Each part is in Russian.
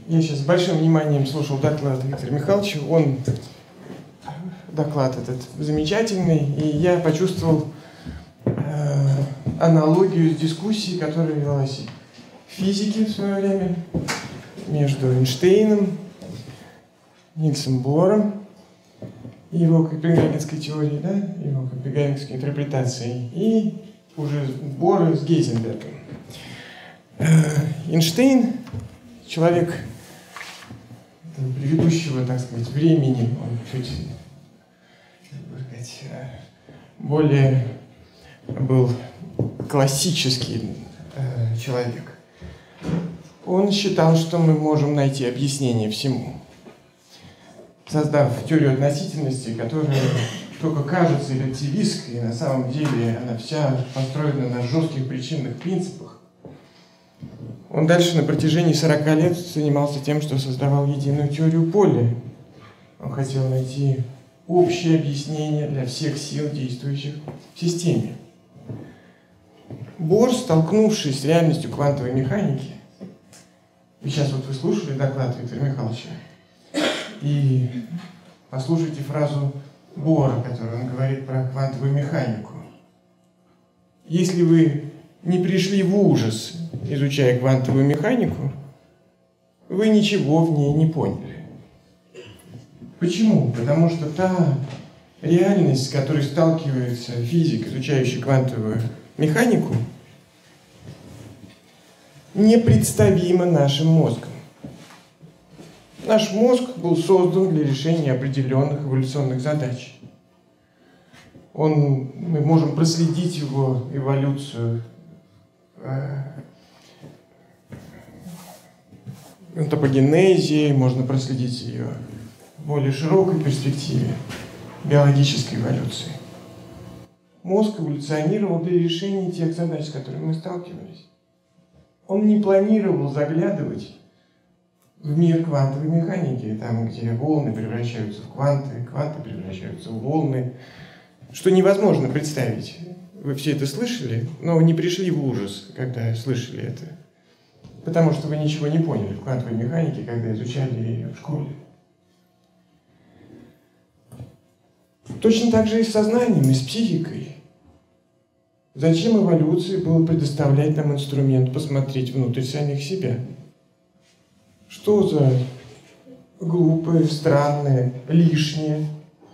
Я сейчас с большим вниманием слушал доклад Виктора Михайловича. Он доклад этот замечательный, и я почувствовал аналогию с дискуссией, которая велась в физике в свое время между Эйнштейном, Нильсом Бором, его копенгагенской теорией, да, его копенгагенской интерпретацией, и уже Бора с Гейзенбергом. Эйнштейн, человек предыдущего, так сказать, времени, он чуть, так сказать, более был классический человек. Он считал, что мы можем найти объяснение всему, создав теорию относительности, которая только кажется релятивистской, и на самом деле она вся построена на жестких причинных принципах. Он дальше на протяжении 40 лет занимался тем, что создавал единую теорию поля. Он хотел найти общее объяснение для всех сил, действующих в системе. Бор, столкнувшись с реальностью квантовой механики, и сейчас вот вы слушали доклад Виктора Михайловича, и послушайте фразу Бора, которую он говорит про квантовую механику. Если вы не пришли в ужас, изучая квантовую механику, вы ничего в ней не поняли. Почему? Потому что та реальность, с которой сталкивается физик, изучающий квантовую механику, непредставима нашим мозгом. Наш мозг был создан для решения определенных эволюционных задач. Мы можем проследить его эволюцию в антропогенезе, можно проследить ее в более широкой перспективе биологической эволюции. Мозг эволюционировал для решения тех задач, с которыми мы сталкивались. Он не планировал заглядывать в мир квантовой механики, там, где волны превращаются в кванты, кванты превращаются в волны, что невозможно представить. Вы все это слышали, но не пришли в ужас, когда слышали это, потому что вы ничего не поняли в квантовой механике, когда изучали ее в школе. Точно так же и с сознанием, и с психикой. Зачем эволюции было предоставлять нам инструмент посмотреть внутрь самих себя? Что за глупые, странные, лишние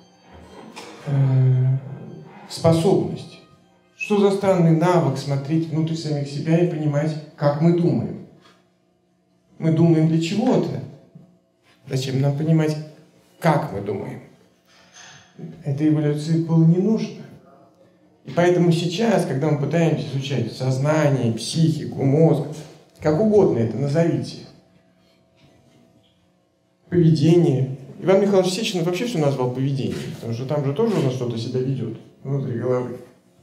способность? Что за странный навык смотреть внутрь самих себя и понимать, как мы думаем? Мы думаем для чего-то. Зачем нам понимать, как мы думаем? Этой эволюции было не нужно. И поэтому сейчас, когда мы пытаемся изучать сознание, психику, мозг, как угодно это назовите, поведение. Иван Михайлович Сечин вообще все назвал поведением, потому что там же тоже у нас что-то себя ведет внутри головы.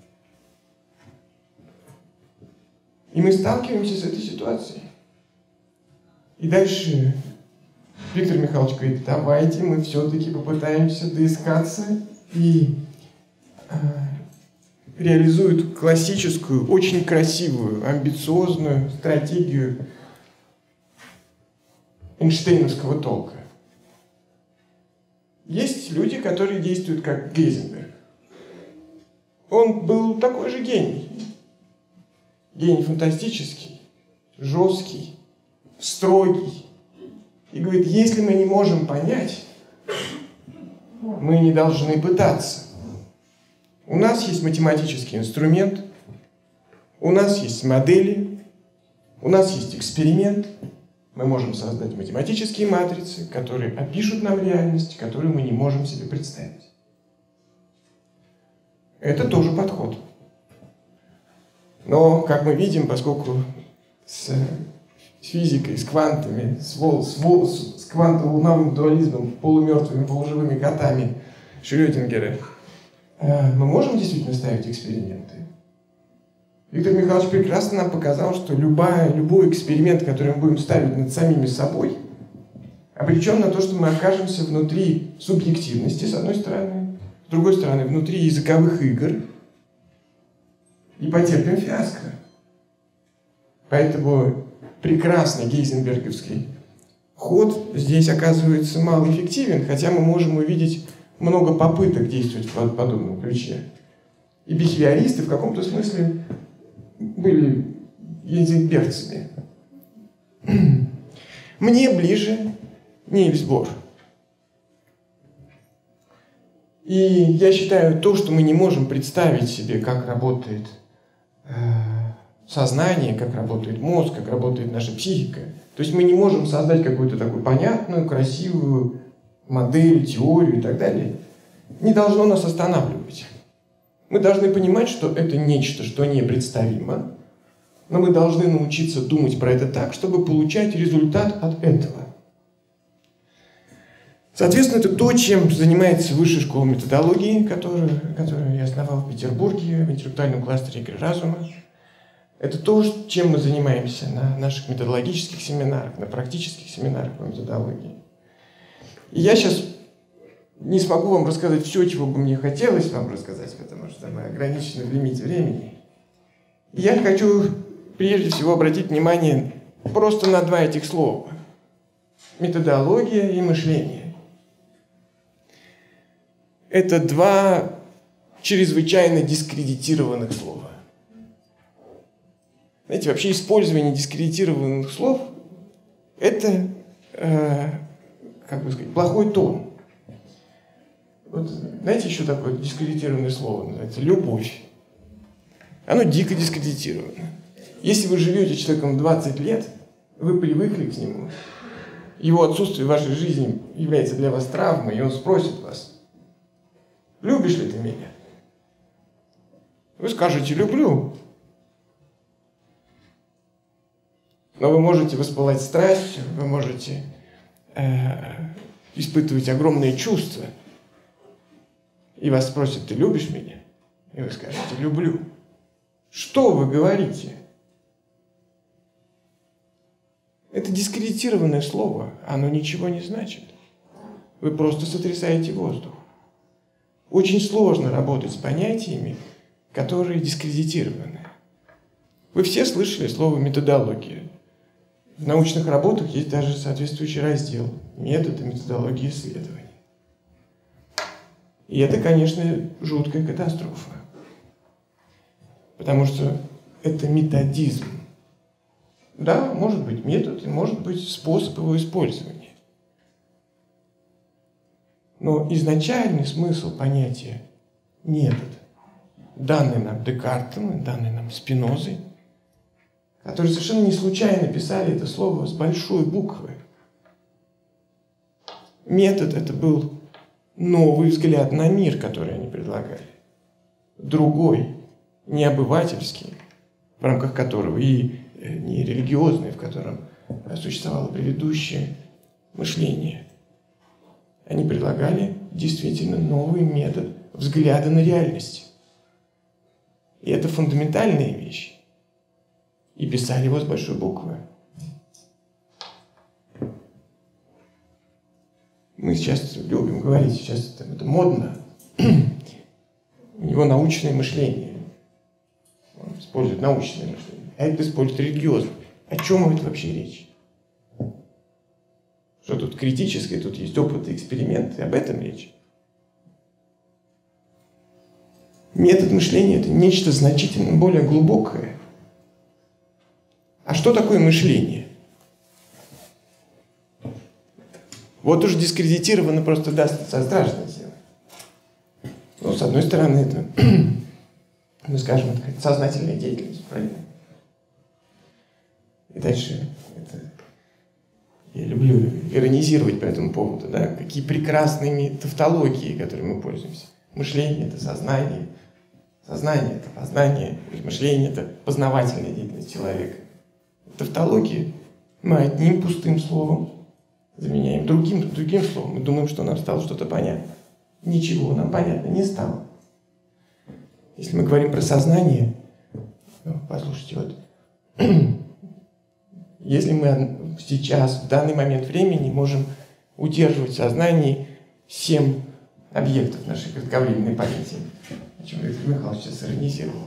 И мы сталкиваемся с этой ситуацией. И дальше Виктор Михайлович говорит, давайте мы все-таки попытаемся доискаться и реализует классическую, очень красивую, амбициозную стратегию эйнштейновского толка. Есть люди, которые действуют как Гейзенберг. Он был такой же гений. Гений фантастический, жесткий, строгий. И говорит, если мы не можем понять, мы не должны пытаться. У нас есть математический инструмент, у нас есть модели, у нас есть эксперимент. Мы можем создать математические матрицы, которые опишут нам реальность, которую мы не можем себе представить. Это тоже подход. Но, как мы видим, поскольку с физикой, с квантами, с квантово-волновым дуализмом, полумертвыми, полуживыми котами Шрёдингера, мы можем действительно ставить эксперименты. Виктор Михайлович прекрасно нам показал, что любой эксперимент, который мы будем ставить над самими собой, обречен на то, что мы окажемся внутри субъективности, с одной стороны, с другой стороны, внутри языковых игр, и потерпим фиаско. Поэтому прекрасный гейзенберговский ход здесь оказывается малоэффективен, хотя мы можем увидеть много попыток действовать в подобном ключе. И бихевиористы в каком-то смысле были ейзенбергцами. Мне ближе Нильс Бор. И я считаю, то, что мы не можем представить себе, как работает сознание, как работает мозг, как работает наша психика. То есть мы не можем создать какую-то такую понятную, красивую модель, теорию и так далее. Не должно нас останавливать. Мы должны понимать, что это нечто, что непредставимо, но мы должны научиться думать про это так, чтобы получать результат от этого. Соответственно, это то, чем занимается Высшая школа методологии, которую я основал в Петербурге, в интеллектуальном кластере «Игры разума». Это то, чем мы занимаемся на наших методологических семинарах, на практических семинарах по методологии. И я сейчас не смогу вам рассказать все, чего бы мне хотелось вам рассказать, потому что мы ограничены в лимите времени. И я хочу прежде всего обратить внимание просто на два этих слова. Методология и мышление. Это два чрезвычайно дискредитированных слова. Знаете, вообще использование дискредитированных слов – это, как бы сказать, плохой тон. Вот, знаете, еще такое дискредитированное слово называется «любовь». Оно дико дискредитировано. Если вы живете с человеком 20 лет, вы привыкли к нему, его отсутствие в вашей жизни является для вас травмой, и он спросит вас: «Любишь ли ты меня?» Вы скажете: «Люблю». Но вы можете воспылать страстью, вы можете испытывать огромные чувства. И вас спросят: «Ты любишь меня?» И вы скажете: «Люблю». Что вы говорите? Это дискредитированное слово, оно ничего не значит. Вы просто сотрясаете воздух. Очень сложно работать с понятиями, которые дискредитированы. Вы все слышали слово «методология». В научных работах есть даже соответствующий раздел «Метод и методология исследований». И это, конечно, жуткая катастрофа. Потому что это методизм. Да, может быть метод, и может быть способ его использования. Но изначальный смысл понятия метод, данный нам Декартом, данный нам Спинозой, которые совершенно не случайно писали это слово с большой буквы. Метод – это был новый взгляд на мир, который они предлагали. Другой, не обывательский, в рамках которого и не религиозный, в котором существовало предыдущее мышление. Они предлагали действительно новый метод взгляда на реальность. И это фундаментальная вещь. И писали его с большой буквы. Мы сейчас любим говорить, сейчас это модно. У него научное мышление. Он использует научное мышление. А это использует религиозное. О чем это вообще речь? Что тут критическое, тут есть опыт и эксперименты. Об этом речь. Метод мышления – это нечто значительно более глубокое. А что такое мышление? Вот уж дискредитировано просто даст страшное дело. Ну, с одной стороны, это, мы скажем, это сознательная деятельность, правильно? И дальше это... Я люблю иронизировать по этому поводу, да? Какие прекрасные тавтологии, которыми мы пользуемся. Мышление – это сознание. Сознание – это познание. Мышление – это познавательная деятельность человека. Тавтологии мы одним пустым словом заменяем другим словом. Мы думаем, что нам стало что-то понятно. Ничего нам понятно не стало. Если мы говорим про сознание, ну, послушайте, вот, если мы сейчас, в данный момент времени, можем удерживать в сознании 7 объектов нашей кратковременной памяти, о чем Виктор Михайлович сейчас иронизировал.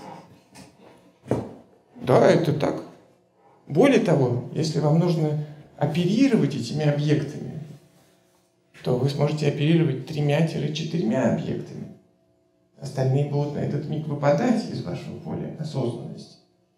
Да, это так. Более того, если вам нужно оперировать этими объектами, то вы сможете оперировать 3-4 объектами. Остальные будут на этот миг выпадать из вашего поля осознанности.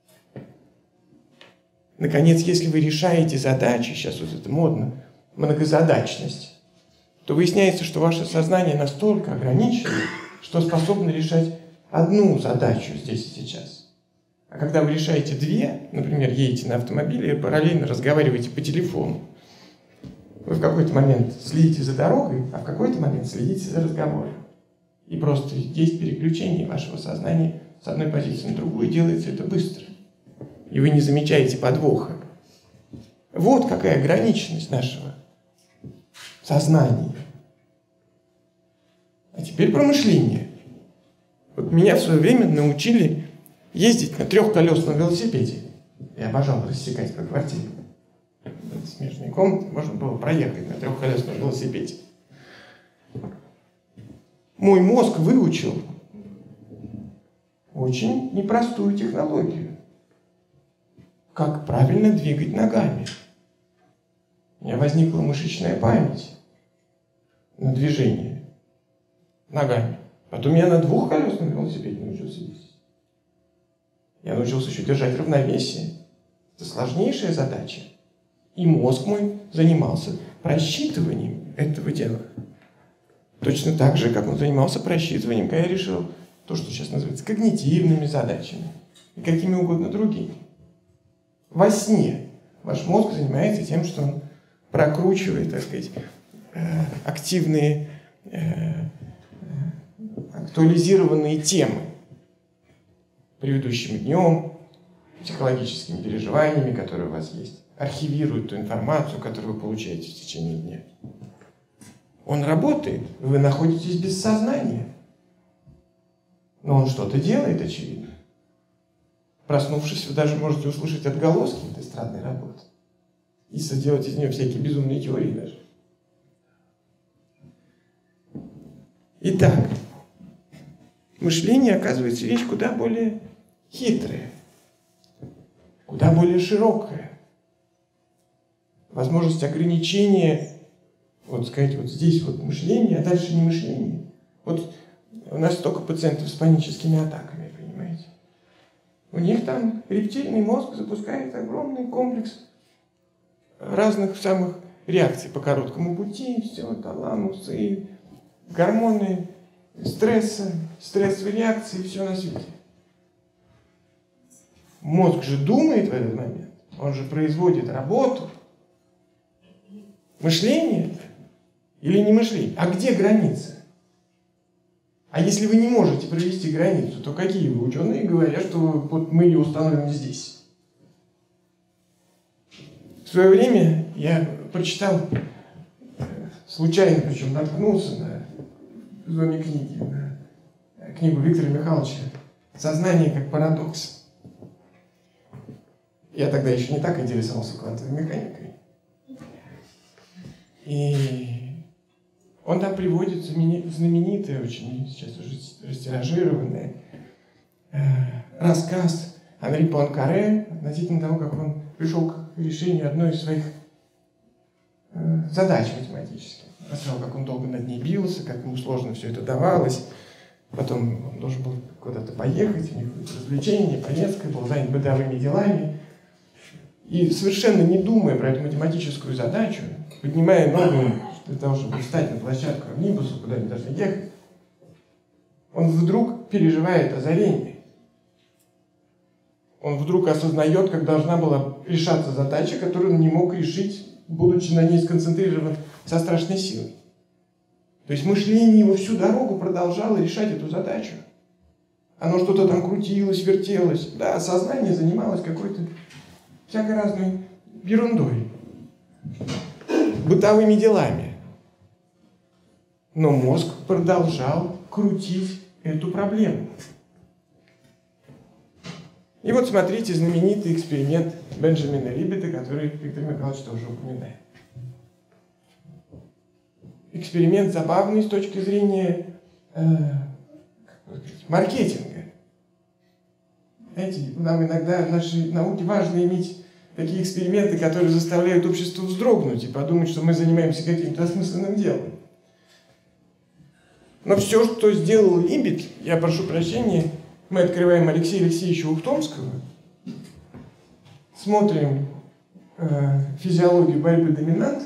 Наконец, если вы решаете задачи, сейчас вот это модно, многозадачность, то выясняется, что ваше сознание настолько ограничено, что способно решать одну задачу здесь и сейчас. А когда вы решаете 2, например, едете на автомобиле и параллельно разговариваете по телефону, вы в какой-то момент следите за дорогой, а в какой-то момент следите за разговором. И просто есть переключение вашего сознания с одной позиции на другую, и делается это быстро. И вы не замечаете подвоха. Вот какая ограниченность нашего сознания. А теперь про мышление. Вот меня в свое время научили ездить на трехколесном велосипеде. Я обожал рассекать по квартире. В смежной комнате можно было проехать на трехколесном велосипеде. Мой мозг выучил очень непростую технологию. Как правильно двигать ногами. У меня возникла мышечная память на движение ногами. Потом я на двухколесном велосипеде научился ездить. Я научился еще держать равновесие. Это сложнейшая задача. И мозг мой занимался просчитыванием этого дела. Точно так же, как он занимался просчитыванием, когда я решил то, что сейчас называется когнитивными задачами и какими угодно другими. Во сне ваш мозг занимается тем, что он прокручивает, так сказать, активные, актуализированные темы предыдущим днем, психологическими переживаниями, которые у вас есть, архивирует ту информацию, которую вы получаете в течение дня. Он работает, вы находитесь без сознания. Но он что-то делает, очевидно. Проснувшись, вы даже можете услышать отголоски этой странной работы. И соделать из нее всякие безумные теории даже. Итак, мышление, оказывается, вещь куда более хитрая, куда более широкая. Возможность ограничения, вот сказать, вот здесь вот мышление, а дальше не мышление. Вот у нас столько пациентов с паническими атаками, понимаете? У них там рептильный мозг запускает огромный комплекс разных самых реакций по короткому пути, все, таламусы, гормоны, стресса, стрессовые реакции, все на свете. Мозг же думает в этот момент, он же производит работу. Мышление или не мышление? А где граница? А если вы не можете провести границу, то какие вы ученые говорят, что вот мы ее установим здесь? В свое время я прочитал, случайно причем наткнулся на в доме книги, на книгу Виктора Михайловича «Сознание как парадокс». Я тогда еще не так интересовался квантовой механикой. И он там приводит знаменитый, очень сейчас уже растиражированный рассказ Анри Пуанкаре относительно того, как он пришел к решению одной из своих задач математических. Рассказал, как он долго над ней бился, как ему сложно все это давалось. Потом он должен был куда-то поехать, у них развлечение, поездка, был занят бытовыми делами. И совершенно не думая про эту математическую задачу, поднимая ногу для того, чтобы встать на площадку амнибуса, куда они должны ехать, он вдруг переживает озарение. Он вдруг осознает, как должна была решаться задача, которую он не мог решить, будучи на ней сконцентрирован со страшной силой. То есть мышление его всю дорогу продолжало решать эту задачу. Оно что-то там крутилось, вертелось. Да, сознание занималось какой-то всякой разной ерундой, бытовыми делами. Но мозг продолжал крутить эту проблему. И вот смотрите знаменитый эксперимент Бенджамина Либбета, который Виктор Михайлович тоже упоминает. Эксперимент забавный с точки зрения маркетинга. Знаете, нам иногда в нашей науке важно иметь такие эксперименты, которые заставляют общество вздрогнуть и подумать, что мы занимаемся каким-то осмысленным делом. Но все, что сделал Либет, я прошу прощения, мы открываем Алексея Алексеевича Ухтомского, смотрим физиологию борьбы доминант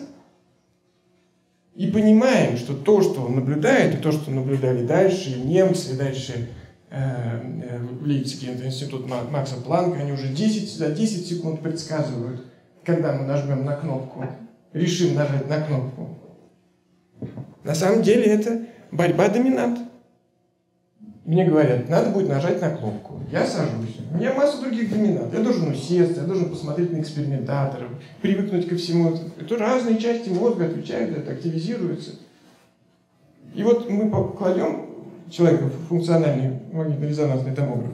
и понимаем, что то, что он наблюдает, и то, что наблюдали дальше, и немцы, и дальше в Лейпциге институт Макса Планка, они уже за 10 секунд предсказывают, когда мы нажмем на кнопку, решим нажать на кнопку. На самом деле это борьба доминант. Мне говорят, надо будет нажать на кнопку. Я сажусь. У меня масса других доминант. Я должен усесться, я должен посмотреть на экспериментаторов, привыкнуть ко всему. Это разные части мозга отвечают, это активизируется. И вот мы кладем человека в функциональный магнитно-резонансный томограф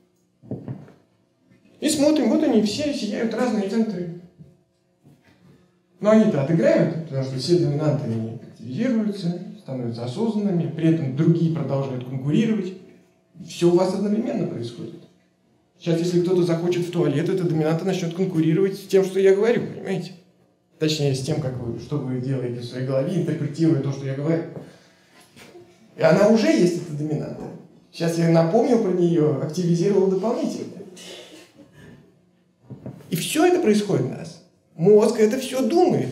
и смотрим, вот они все сияют, разные центры. Но они-то отыграют, потому что все доминанты они активизируются, становятся осознанными, при этом другие продолжают конкурировать. Все у вас одновременно происходит. Сейчас, если кто-то захочет в туалет, эта доминанта начнет конкурировать с тем, что я говорю, понимаете? Точнее, с тем, что вы делаете в своей голове, интерпретируя то, что я говорю. И она уже есть, эта доминанта. Сейчас я напомнил про нее, активизировал дополнительно. И все это происходит у нас. Мозг это все думает.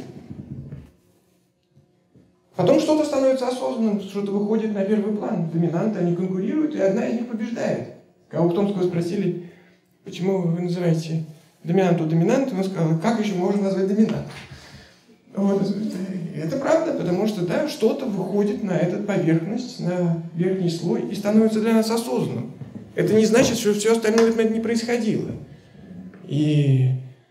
Потом что-то становится осознанным, что-то выходит на первый план. Доминанты, они конкурируют, и одна из них побеждает. Когда у Ухтомского спросили, почему вы называете доминанту доминантом, он сказал, как еще можно назвать доминанту? Вот. Это правда, потому что да, что-то выходит на эту поверхность, на верхний слой и становится для нас осознанным. Это не значит, что все остальное это не происходило. И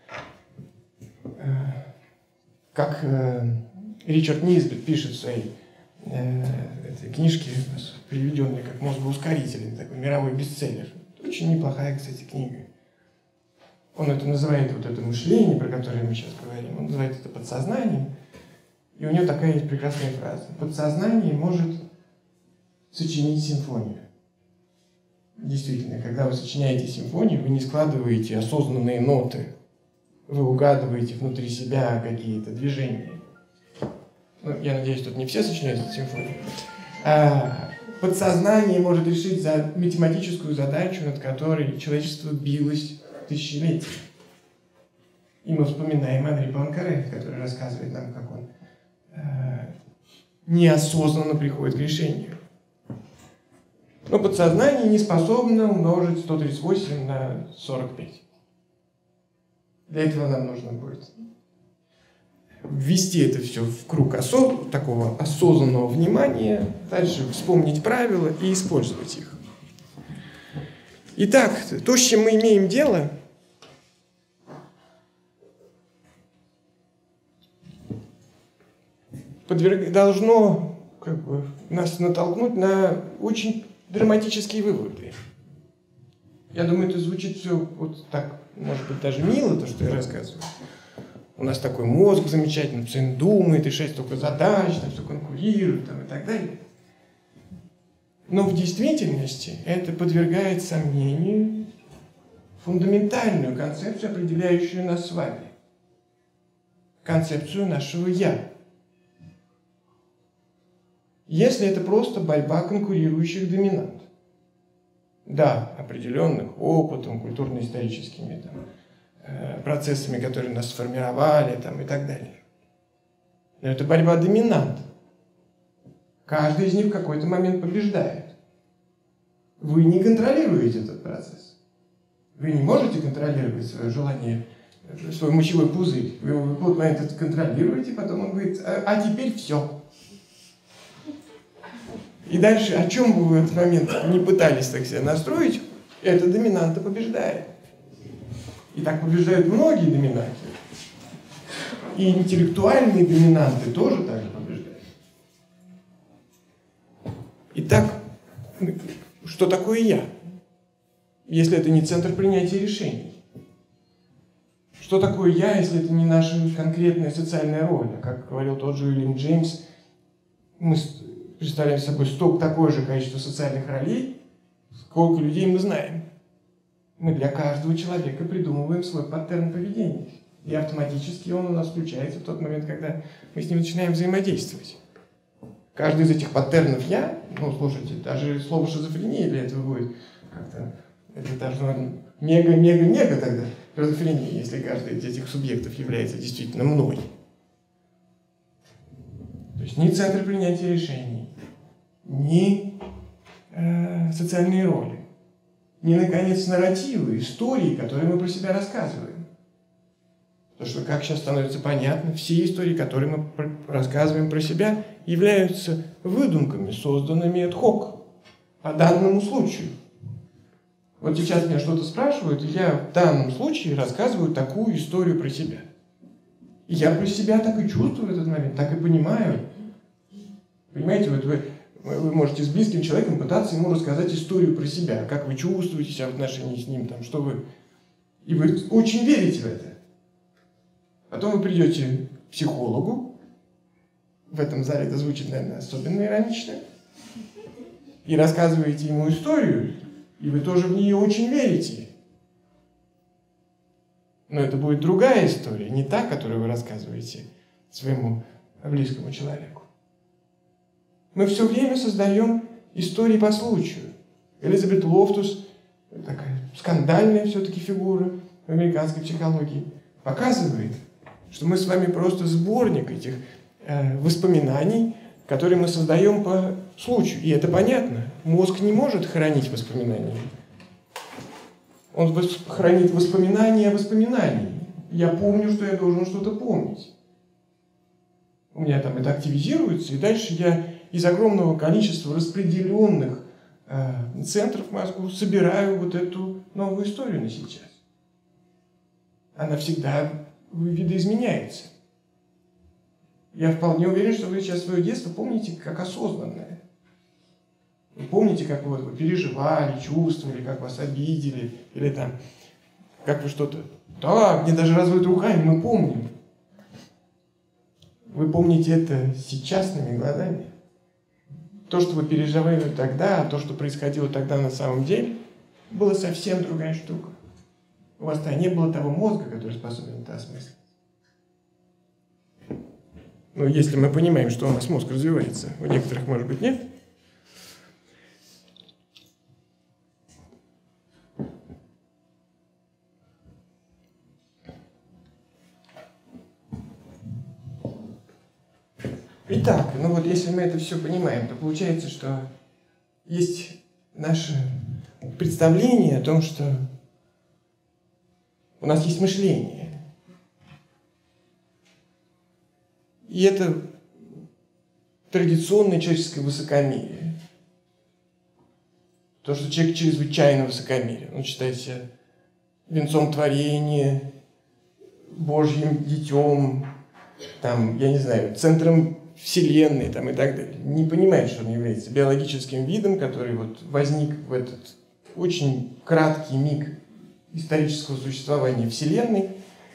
как Ричард Низбет пишет в своей этой книжке, переведенной как «Мозгоускоритель», такой мировой бестселлер. Очень неплохая, кстати, книга. Он это называет, вот это мышление, про которое мы сейчас говорим, он называет это подсознанием. И у него такая есть прекрасная фраза. Подсознание может сочинить симфонию. Действительно, когда вы сочиняете симфонию, вы не складываете осознанные ноты. Вы угадываете внутри себя какие-то движения. Ну, я надеюсь, тут не все сочиняют эту симфонию. Подсознание может решить математическую задачу, над которой человечество билось тысячелетия. И мы вспоминаем Анри Пуанкаре, который рассказывает нам, как он неосознанно приходит к решению. Но подсознание не способно умножить 138 на 45. Для этого нам нужно будет ввести это все в круг такого осознанного внимания, дальше вспомнить правила и использовать их. Итак, то, с чем мы имеем дело, должно нас натолкнуть на очень драматические выводы. Я думаю, это звучит все вот так, может быть, даже мило, то, что я рассказываю. У нас такой мозг замечательный, постоянно думает, решает столько задач, там все конкурирует там, и так далее. Но в действительности это подвергает сомнению фундаментальную концепцию, определяющую нас с вами. Концепцию нашего «я». Если это просто борьба конкурирующих доминант. Да, определенных опытом, культурно-историческими процессами, которые нас сформировали там, и так далее. Но это борьба доминант. Каждый из них в какой-то момент побеждает. Вы не контролируете этот процесс. Вы не можете контролировать свое желание, свой мочевой пузырь. Вы его в какой-то момент это контролируете, потом он говорит, а теперь все. И дальше, о чем бы вы в этот момент не пытались так себя настроить, эта доминанта побеждает. И так побеждают многие доминанты. И интеллектуальные доминанты тоже так же побеждают. Итак, что такое «я», если это не центр принятия решений? Что такое «я», если это не наша конкретная социальная роль? Как говорил тот же Уильям Джеймс, мы представляем собой такое же количество социальных ролей, сколько людей мы знаем. Мы для каждого человека придумываем свой паттерн поведения. И автоматически он у нас включается в тот момент, когда мы с ним начинаем взаимодействовать. Каждый из этих паттернов «я», ну, слушайте, даже слово «шизофрения» для этого будет как-то, это должно мега-мега-мега тогда шизофрения, если каждый из этих субъектов является действительно мной. То есть ни центр принятия решений, ни социальные роли, ни, наконец, нарративы, истории, которые мы про себя рассказываем. Потому что, как сейчас становится понятно, все истории, которые мы рассказываем про себя, являются выдумками, созданными ad hoc, по данному случаю. Вот сейчас меня что-то спрашивают, и я в данном случае рассказываю такую историю про себя. И я про себя так и чувствую в этот момент, так и понимаю. Понимаете, вот вы можете с близким человеком пытаться ему рассказать историю про себя, как вы чувствуете себя в отношении с ним, там, что вы... И вы очень верите в это. Потом вы придете к психологу, в этом зале это звучит, наверное, особенно иронично, и рассказываете ему историю, и вы тоже в нее очень верите. Но это будет другая история, не та, которую вы рассказываете своему близкому человеку. Мы все время создаем истории по случаю. Элизабет Лофтус, такая скандальная все-таки фигура в американской психологии, показывает, что мы с вами просто сборник этих воспоминаний, которые мы создаем по случаю. И это понятно. Мозг не может хранить воспоминания. Он хранит воспоминания о воспоминании. Я помню, что я должен что-то помнить. У меня там это активизируется, и дальше я из огромного количества распределенных центров в мозгу собираю вот эту новую историю на сейчас. Она всегда видоизменяется. Я вполне уверен, что вы сейчас свое детство помните как осознанное. Вы помните, как вы переживали, чувствовали, как вас обидели, или там, как вы что-то... Да, мне даже разводят руками, мы помним. Вы помните это с частными глазами. То, что вы переживали тогда, то, что происходило тогда на самом деле, была совсем другая штука. У вас тогда не было того мозга, который способен это осмыслить. Но если мы понимаем, что у нас мозг развивается, у некоторых, может быть, нет. Итак, ну вот если мы это все понимаем, то получается, что есть наше представление о том, что у нас есть мышление. И это традиционное человеческое высокомерие. То, что человек чрезвычайно высокомерен. Он считает себя венцом творения, Божьим детем, там, я не знаю, центром Вселенной там, и так далее. Не понимает, что он является биологическим видом, который вот возник в этот очень краткий миг исторического существования Вселенной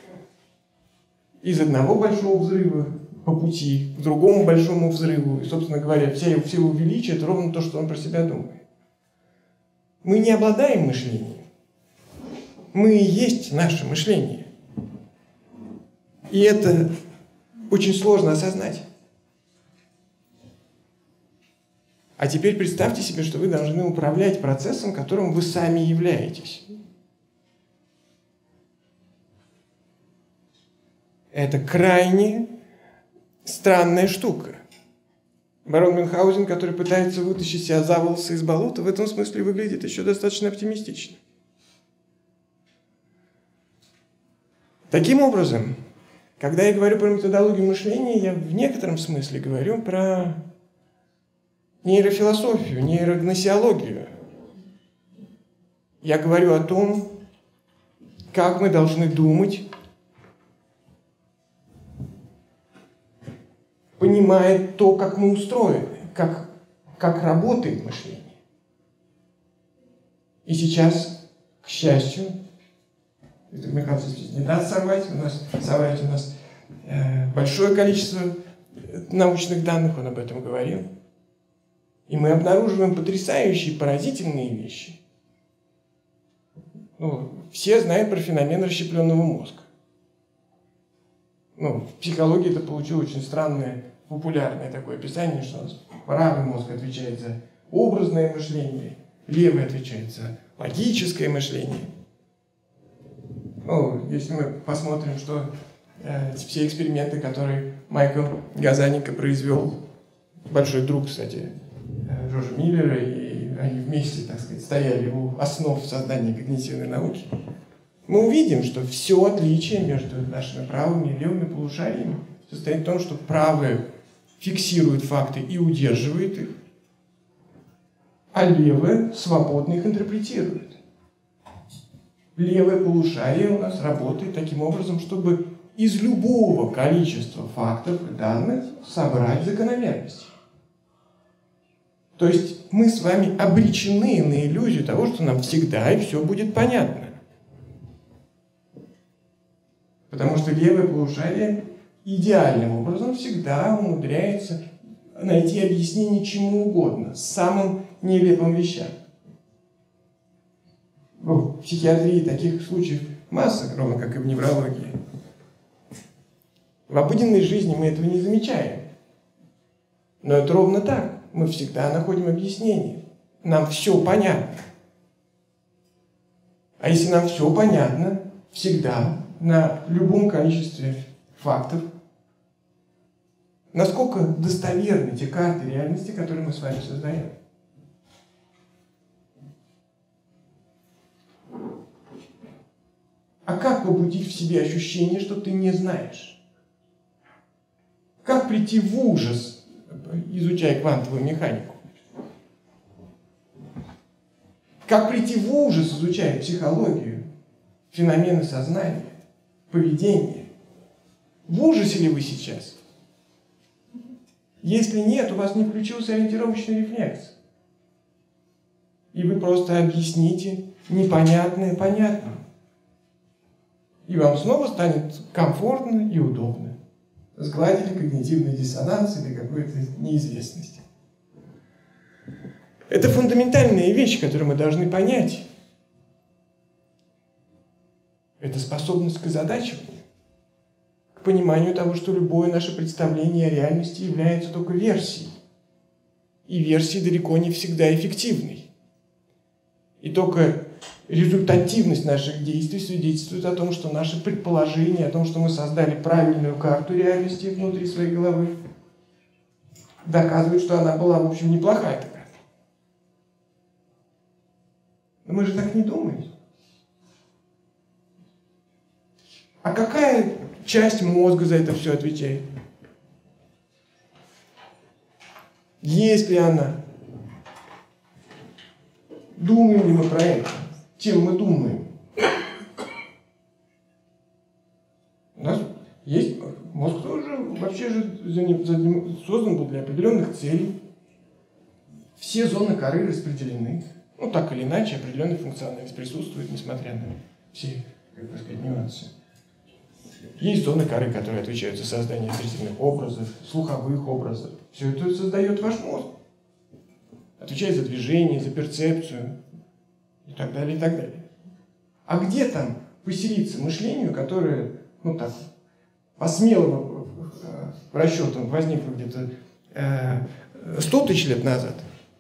из одного большого взрыва по пути к другому большому взрыву. И, собственно говоря, все его величие – это ровно то, что он про себя думает. Мы не обладаем мышлением. Мы и есть наше мышление. И это очень сложно осознать. А теперь представьте себе, что вы должны управлять процессом, которым вы сами являетесь. Это крайне странная штука. Барон Мюнхгаузен, который пытается вытащить себя за волосы из болота, в этом смысле выглядит еще достаточно оптимистично. Таким образом, когда я говорю про методологию мышления, я в некотором смысле говорю про нейрофилософию, нейрогносеологию. Я говорю о том, как мы должны думать, понимая то, как мы устроены, как работает мышление. И сейчас, к счастью, это Михаил здесь не даст соврать, у нас большое количество научных данных, он об этом говорил. И мы обнаруживаем потрясающие, поразительные вещи. Ну, все знают про феномен расщепленного мозга. Ну, в психологии это получило очень странное, популярное такое описание, что у нас правый мозг отвечает за образное мышление, левый отвечает за логическое мышление. Ну, если мы посмотрим, что все эксперименты, которые Майкл Газаненко произвел, большой друг, кстати, Джорджа Миллера, и они вместе, так сказать, стояли у основ создания когнитивной науки, мы увидим, что все отличие между нашими правыми и левыми полушариями состоит в том, что правые фиксируют факты и удерживают их, а левые свободно их интерпретируют. Левое полушарие у нас работает таким образом, чтобы из любого количества фактов и данных собрать закономерности. То есть мы с вами обречены на иллюзию того, что нам всегда и все будет понятно. Потому что левое полушарие идеальным образом всегда умудряется найти объяснение чему угодно, самым нелепым вещам. В психиатрии таких случаев масса, ровно как и в неврологии. В обыденной жизни мы этого не замечаем. Но это ровно так. Мы всегда находим объяснение. Нам все понятно. А если нам все понятно, всегда, на любом количестве фактов, насколько достоверны те карты реальности, которые мы с вами создаем? А как побудить в себе ощущение, что ты не знаешь? Как прийти в ужас, изучая квантовую механику? Как прийти в ужас, изучая психологию, феномены сознания, поведения? В ужасе ли вы сейчас? Если нет, у вас не включился ориентировочный рефлекс. И вы просто объясните непонятное понятным. И вам снова станет комфортно и удобно. Сгладили когнитивный диссонанс или какую-то неизвестность. Это фундаментальная вещь, которую мы должны понять. Это способность к озадачиванию, к пониманию того, что любое наше представление о реальности является только версией. И версией далеко не всегда эффективной. И только результативность наших действий свидетельствует о том, что наши предположения, о том, что мы создали правильную карту реальности внутри своей головы, доказывают, что она была, в общем, неплохая такая. Но мы же так не думаем. А какая часть мозга за это все отвечает? Есть ли она? Думаем ли мы про это? Чем мы думаем? У нас есть мозг тоже вообще же создан был для определенных целей. Все зоны коры распределены. Ну, так или иначе, определенная функциональность присутствует, несмотря на все, как бы сказать, нюансы. Есть зоны коры, которые отвечают за создание зрительных образов, слуховых образов. Все это создает ваш мозг. Отвечает за движение, за перцепцию и так далее, и так далее. А где там поселиться мышлению, которое, ну так, по смелым расчетам возникло где-то 100 тысяч лет назад?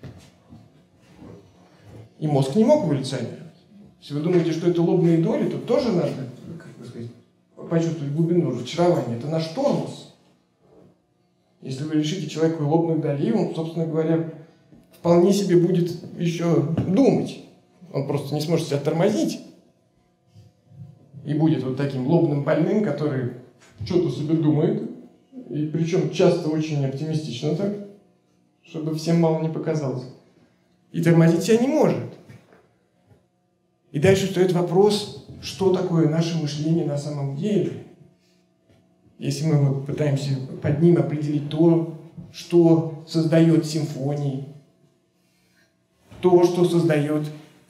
И мозг не мог эволюционировать. Если вы думаете, что это лобные доли, то тоже надо, как бы сказать, почувствовать глубину разочарования. Это наш тормоз. Если вы лишите человека лобных долей, он, собственно говоря, вполне себе будет еще думать. Он просто не сможет себя тормозить. И будет вот таким лобным больным, который что-то себе думает. И причем часто очень оптимистично так, чтобы всем мало не показалось. И тормозить себя не может. И дальше встает вопрос, что такое наше мышление на самом деле. Если мы пытаемся под ним определить то, что создает симфонии, то, что создает,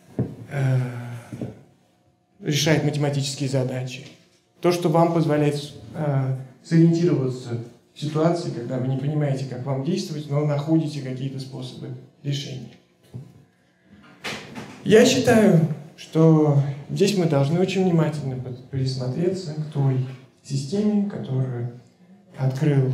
решает математические задачи, то, что вам позволяет сориентироваться в ситуации, когда вы не понимаете, как вам действовать, но находите какие-то способы решения. Я считаю, что здесь мы должны очень внимательно присмотреться к той системе, которую открыл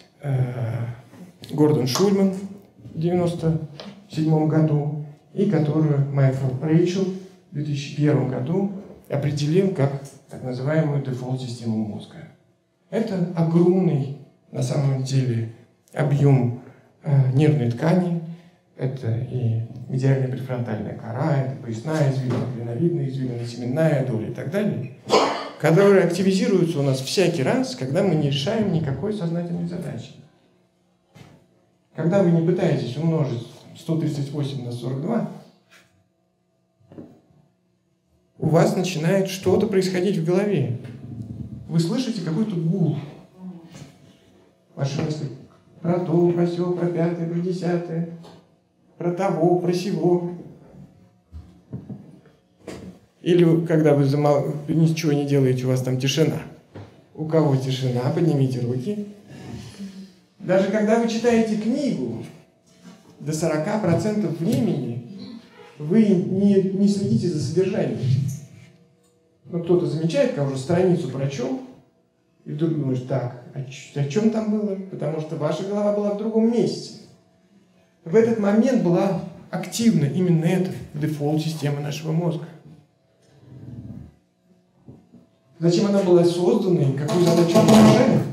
Гордон Шульман в 1997 году и которую Майкл Рэйчел в 2001 году определил как так называемую дефолт-систему мозга. Это огромный, на самом деле, объем нервной ткани. Это и медиальная префронтальная кора, это поясная извилина, клиновидная извилина, семенная доля и так далее, которые активизируются у нас всякий раз, когда мы не решаем никакой сознательной задачи. Когда вы не пытаетесь умножить 138 на 42, у вас начинает что-то происходить в голове. Вы слышите какой-то гул. Ваши мысли про то, про сё, про пятое, про десятое, про того, про сего. Или когда вы ничего не делаете, у вас там тишина. У кого тишина, поднимите руки. Даже когда вы читаете книгу, до 40% времени вы не следите за содержанием. Но кто-то замечает, когда уже страницу прочел, и вдруг думаешь, так, о чем там было? Потому что ваша голова была в другом месте. В этот момент была активна именно эта дефолт-система нашего мозга. Зачем она была создана и какую задачу она решает?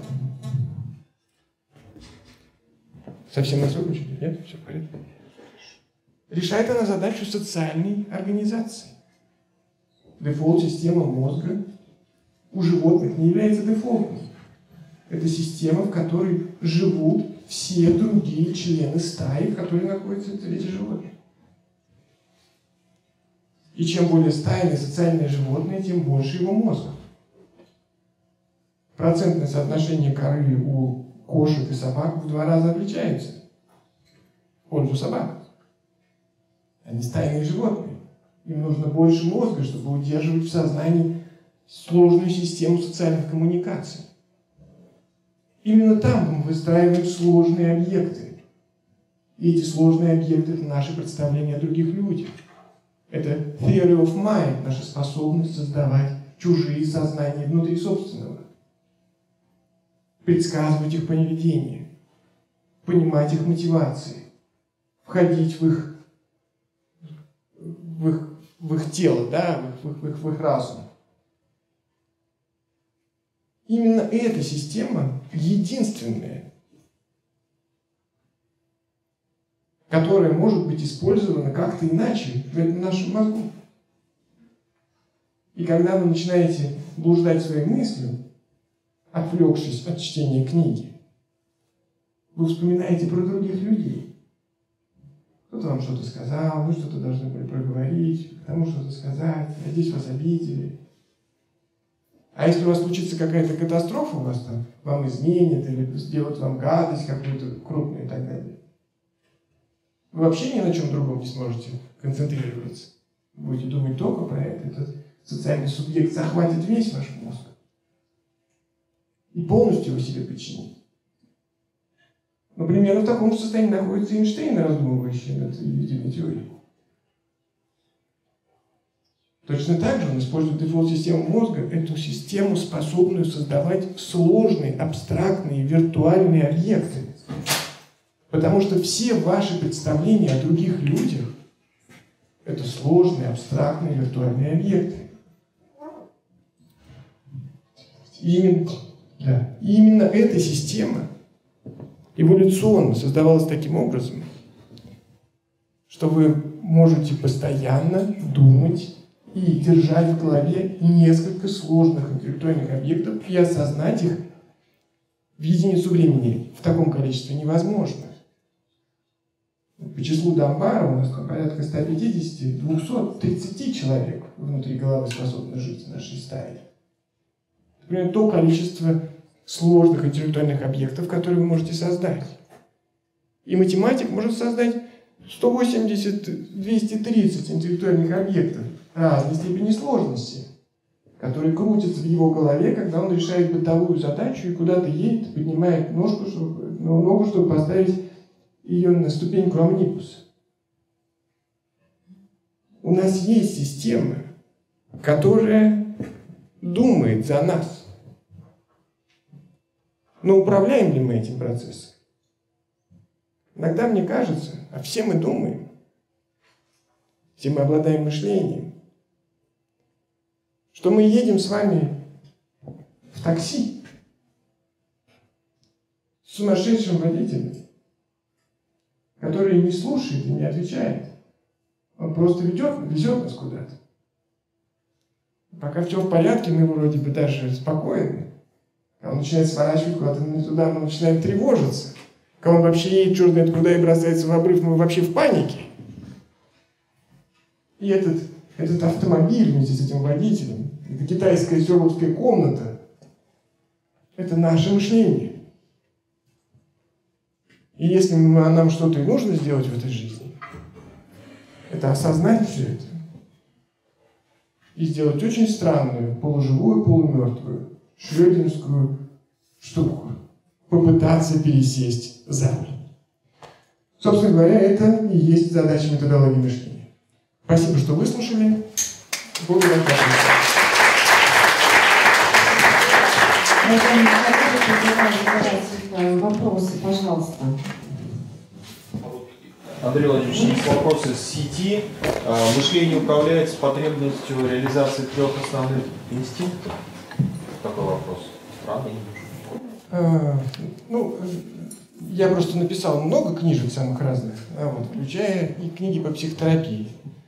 Совсем нас выключили? Нет? Все в порядке. Решает она задачу социальной организации. Дефолт-система мозга у животных не является дефолтной. Это система, в которой живут все другие члены стаи, в которой находятся эти животные. И чем более стайное социальное животное, тем больше его мозга. Процентное соотношение коры у кошек и собак в 2 раза отличается. В пользу собак. Они стайные животные. Им нужно больше мозга, чтобы удерживать в сознании сложную систему социальных коммуникаций. Именно там выстраивают сложные объекты. И эти сложные объекты – это наши представления о других людях. Это theory of mind, наша способность создавать чужие сознания внутри собственного. Предсказывать их поведение, понимать их мотивации, входить в их тело, да, в их разум. Именно эта система единственная, которая может быть использована как-то иначе в этом нашем мозгу. И когда вы начинаете блуждать своей мыслью, отвлекшись от чтения книги, вы вспоминаете про других людей. Кто-то вам что-то сказал, вы что-то должны были проговорить, кому что-то сказать, а здесь вас обидели. А если у вас случится какая-то катастрофа, у вас там вам изменят или сделают вам гадость какую-то крупную и так далее, вы вообще ни на чем другом не сможете концентрироваться. Вы будете думать только про это. Этот социальный субъект захватит весь ваш мозг и полностью его себе подчинит. Но примерно в таком же состоянии находится Эйнштейн, раздумывающий над единой теорией. Точно так же он использует дефолт-систему мозга, эту систему, способную создавать сложные, абстрактные, виртуальные объекты. Потому что все ваши представления о других людях – это сложные, абстрактные, виртуальные объекты. Именно эта система эволюционно создавалась таким образом, что вы можете постоянно думать и держать в голове несколько сложных интеллектуальных объектов и осознать их в единицу времени в таком количестве невозможно. По числу Дамбара у нас там порядка 150-230 человек внутри головы способны жить в нашей стае. Например, то количество сложных интеллектуальных объектов, которые вы можете создать. И математик может создать 180-230 интеллектуальных объектов разной степени сложности, которые крутятся в его голове, когда он решает бытовую задачу и куда-то едет, поднимает ногу, чтобы поставить ее на ступеньку амнибуса. У нас есть система, которая думает за нас. Но управляем ли мы этим процессом? Иногда мне кажется, а все мы думаем, все мы обладаем мышлением, что мы едем с вами в такси с сумасшедшим водителем, который не слушает и не отвечает. Он просто везет нас куда-то. Пока все в порядке, мы вроде бы даже спокойны. А он начинает сворачивать куда-то не туда, мы начинаем тревожиться. Когда он вообще едет, черт знает куда, и бросается в обрыв, мы вообще в панике. И этот автомобиль вместе с этим водителем, это китайская сёрловская комната, это наше мышление. И если нам что-то и нужно сделать в этой жизни, это осознать все это и сделать очень странную, полуживую, полумертвую, шрёдингерскую штуку. Попытаться пересесть за руль. Собственно говоря, это и есть задача методологии мышления. Спасибо, что выслушали. Буду рад ответить. Вопросы, пожалуйста. Андрей Владимирович, есть вопрос из сети. Мышление управляется потребностью реализации 3 основных инстинктов? Такой вопрос. Правда? Я просто написал много книжек самых разных, включая и книги по психотерапии.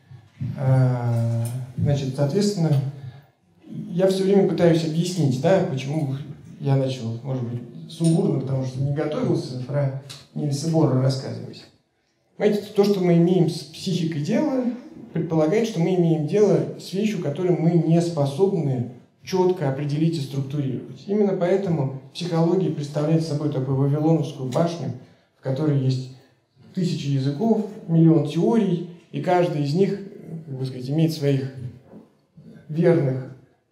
Значит, соответственно, я все время пытаюсь объяснить, почему я начал, может быть, сумбурно, потому что не готовился про Нильса Борра рассказывать. Понимаете, то, что мы имеем с психикой дело, предполагает, что мы имеем дело с вещью, которую мы не способны четко определить и структурировать. Именно поэтому психология представляет собой такую вавилоновскую башню, в которой есть 1000 языков, миллион теорий, и каждый из них, имеет своих верных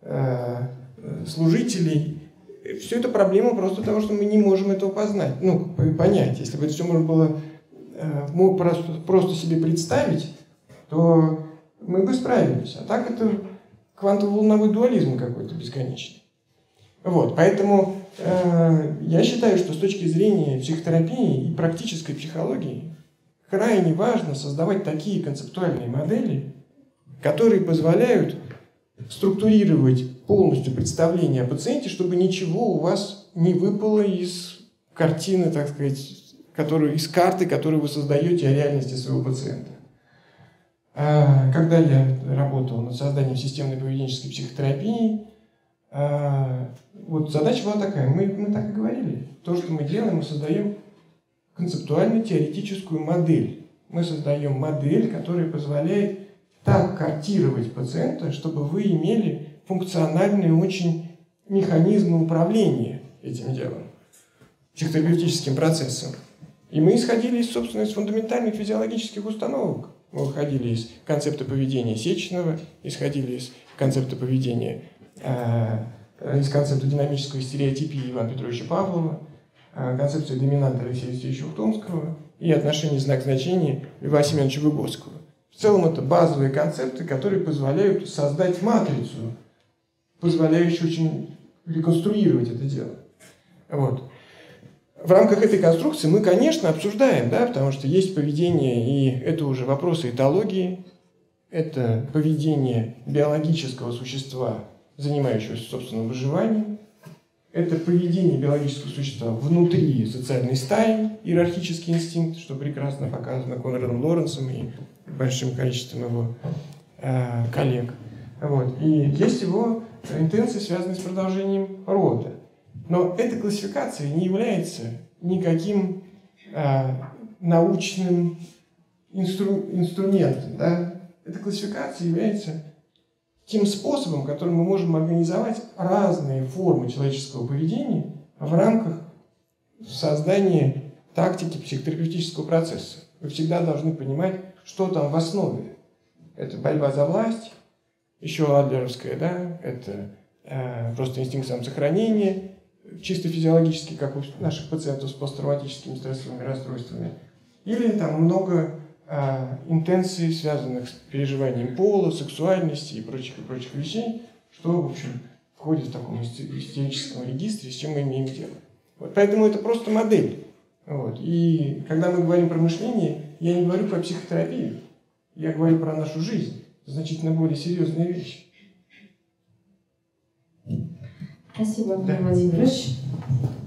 служителей. Все это проблема просто того, что мы не можем этого понять. Если бы это все можно было просто себе представить, то мы бы справились. А так это квантово-волновой дуализм какой-то бесконечный. Поэтому я считаю, что с точки зрения психотерапии и практической психологии крайне важно создавать такие концептуальные модели, которые позволяют структурировать полностью представление о пациенте, чтобы ничего у вас не выпало из картины, так сказать, из карты, которую вы создаете о реальности своего пациента. Когда я работал над созданием системной поведенческой психотерапии, задача была такая, мы так и говорили, то, что мы делаем, мы создаем концептуально-теоретическую модель. Мы создаем модель, которая позволяет так картировать пациента, чтобы вы имели функциональные очень механизмы управления этим делом, психотерапевтическим процессом. И мы исходили из фундаментальных физиологических установок. Мы выходили из концепта поведения Сеченова, исходили из концепта поведения, из концепта динамической стереотипии Ивана Петровича Павлова, концепции доминанта Алексея Алексеевича Ухтомского и отношения знак-значения Льва Семеновича Выгодского. В целом это базовые концепты, которые позволяют создать матрицу, позволяющую очень реконструировать это дело. В рамках этой конструкции мы, конечно, обсуждаем, потому что есть поведение, и это уже вопросы этологии, это поведение биологического существа, занимающегося собственным выживанием, это поведение биологического существа внутри социальной стаи, иерархический инстинкт, что прекрасно показано Конрадом Лоренсом и большим количеством его коллег. И есть его интенции, связанные с продолжением рода. Но эта классификация не является никаким научным инструментом. Эта классификация является тем способом, которым мы можем организовать разные формы человеческого поведения в рамках создания тактики психотерапевтического процесса. Вы всегда должны понимать, что там в основе. Это борьба за власть, еще адлеровская, это просто инстинкт самосохранения, чисто физиологически, как у наших пациентов с посттравматическими стрессовыми расстройствами. Или там много интенций, связанных с переживанием пола, сексуальности и прочих вещей, что, в общем, входит в таком истерическом регистре, с чем мы имеем дело. Вот поэтому это просто модель. Вот. И когда мы говорим про мышление, я не говорю про психотерапию, я говорю про нашу жизнь. Это значительно более серьезная вещь. Спасибо, Да. Владимир Владимирович.